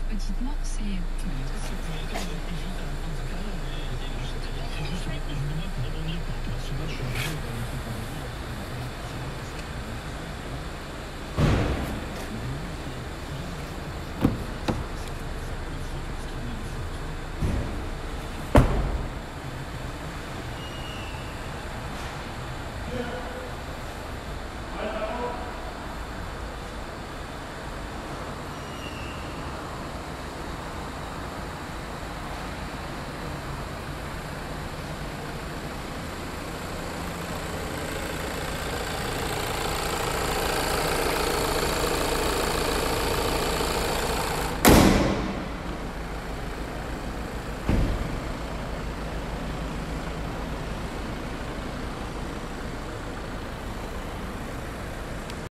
petitement, c'est. C'est pour l'instant, juste à la fin de sa carrière, mais je voudrais rebondir par rapport à ce match.